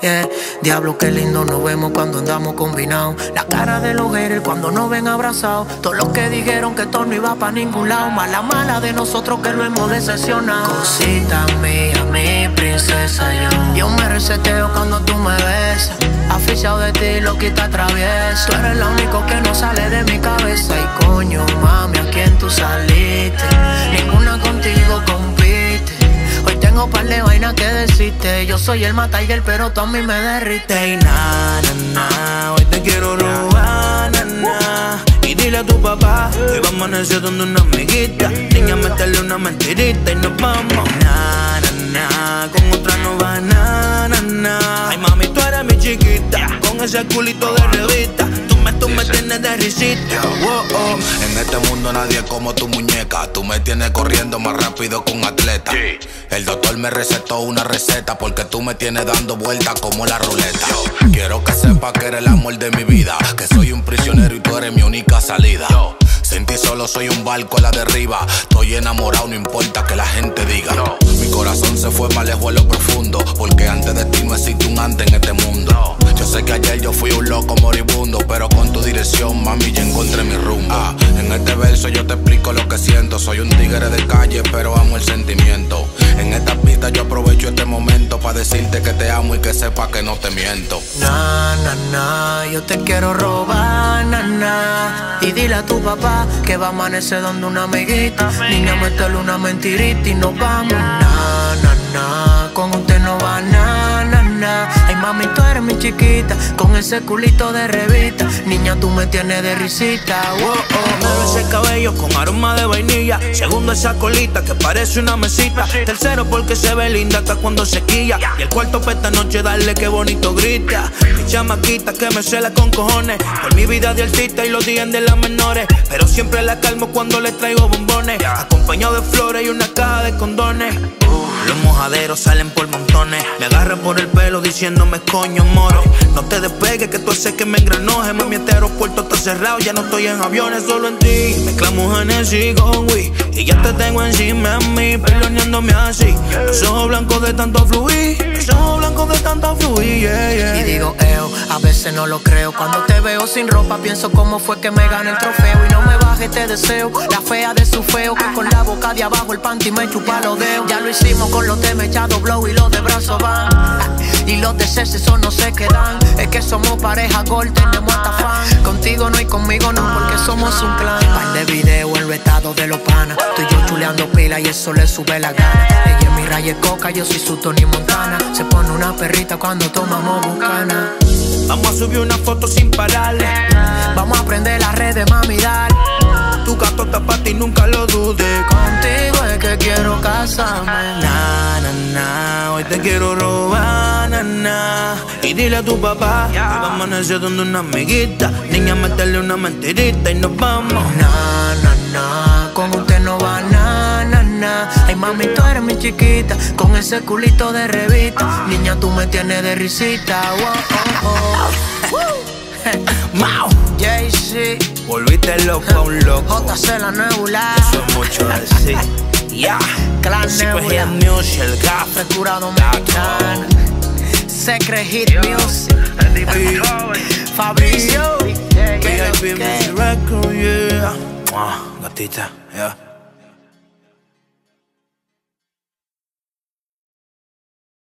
yeah. Diablo, qué lindo nos vemos cuando andamos combinados. La cara de los haters cuando nos ven abrazados. Todos los que dijeron que esto no iba pa' ningún lado. Mala de nosotros que lo hemos decepcionado. Cosita mía, mi princesa, yo me reseteo cuando tú me besas. Aficionado de ti, loquita traviesa. Tú eres la única que no sale de mi cabeza. Y coño, mami, ¿a quién tú saliste? Ninguna contigo compite. Hoy tengo par de vainas que decirte. Yo soy el Matiger, pero tú a mí me derrite. Y na, hoy te quiero robar, na. Y dile a tu papá que va a amanecer donde una amiguita. Niña, métele una mentirita y nos vamos. Na, con otra no va na. Ay, mami, tú eres mi chiquita, con ese culito de revista. Tú me tienes de risita. En este mundo nadie es como tu muñeca. Tú me tienes corriendo más rápido que un atleta. El doctor me recetó una receta porque tú me tienes dando vueltas como la ruleta. Quiero que sepas que eres el amor de mi vida, que soy un prisionero y tú eres mi única salida. Sin ti solo soy un barco a la derriba. Estoy enamorado, no importa que la gente diga. Mi corazón se fue más lejos en lo profundo, porque antes de ti no existe un antes en este mundo. Yo sé que ayer yo fui un loco moribundo, pero con tu dirección, mami, ya encontré mi rumbo. En este verso yo te explico lo que siento. Soy un tigre de calle, pero amo el sentimiento. En esta pista yo aprovecho este momento para decirte que te amo y que sepas que no te miento. Na, yo te quiero robar, na. Y dile a tu papá que va a amanecer donde una amiguita. Niña, métele una mentirita y nos vamos. Na, con usted no va na. Ay, mami, tú eres mi chiquita, con ese culito de revista. Niña, tú me tienes de risita. Primero ese cabello con aroma de vainilla. Segundo esa colita que parece una mesita. Tercero porque se ve linda hasta cuando se quilla. Y el cuarto pa' esta noche darle que bonito grita. Mi chamaquita que me cela con cojones por mi vida de artista y los días de las menores. Pero siempre la calmo cuando le traigo bombones, acompañado de flores y una caja de condones. Los mojaderos salen por montones. Me agarra por el pelo diciéndome coño moro. No te despegues que tú haces que me engranoje. Mami, este aeropuerto está cerrado, ya no estoy en aviones, solo en ti. Mezclamos Hennessy con Wii y ya te tengo encima de mí, perdoneándome así. Los ojos blancos de tanto fluir, los ojos blancos de tanto fluir, yeah. Y digo, a veces no lo creo. Cuando te veo sin ropa pienso cómo fue que me gané el trofeo. Y no me baje, te deseo, la fea de su feo, que con la boca de abajo el panty me chupa los dedos. Ya lo hicimos con los de mechado blow y los de brazos van. Y los de sexo no se quedan. Es que somos pareja gol, tenemos hasta fan. Contigo no y conmigo no, porque somos un clan. Par de video en los estados de los panas. Tú y yo chuleando pila y eso le sube la gana. Ella es mi Raya Coca, yo soy su Tony Montana. Se pone una perrita cuando tomamos bucana. Vamos a subir una foto sin pararle. Vamos a prender las redes, mami, dale. Tu gato está pa' ti, nunca lo dudes. Contigo es que quiero casarme. Na, hoy te quiero robar, na. Y dile a tu papá que va a amanecer donde una amiguita. Niña, métele una mentirita y nos vamos. Na, con usted no va na. Ay, mami, tú eres mi chiquita, con ese culito de revista. Niña, tú me tienes de risita. Mau, Jay-Z, volviste loco, un loco. JC la Nebula. Eso es mucho decir. Ya, Clan Secret Nebula. Hit Music, el gato. Frescura dominicana. Secret Hit Music. Fabricio. VIP Music Record, yeah. Gatita, yeah.